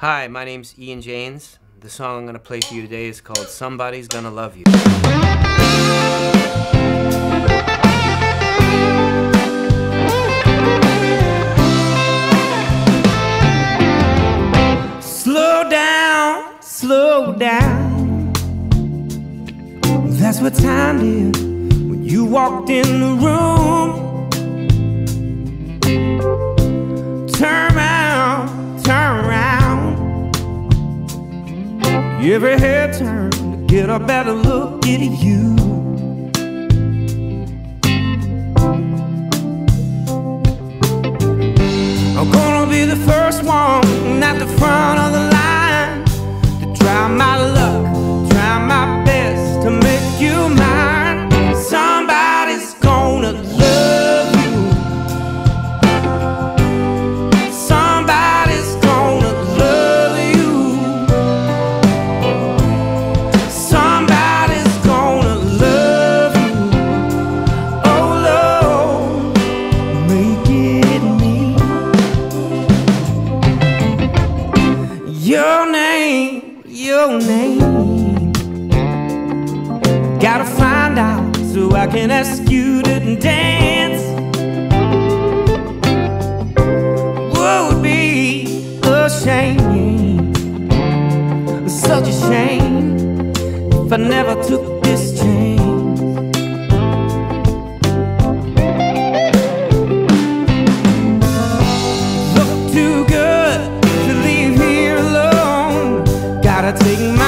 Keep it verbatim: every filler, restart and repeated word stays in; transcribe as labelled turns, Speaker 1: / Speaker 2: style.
Speaker 1: Hi, my name's Ian James. The song I'm going to play for you today is called Somebody's Gonna Love You. Slow down, slow down. That's what time did when you walked in the room. Turn around, turn around. Every head turned to get a better look at you. I'm gonna be the first one at the front of the line to try my luck, try my best to make you mine. Somebody's gonna love you. Somebody's gonna love you. Somebody's gonna love you. Oh Lord, make it me. Your name, your name. Gotta find out so I can ask you to dance. Would be a shame, such a shame, if I never took this chance. Look too good to leave here alone. Gotta take my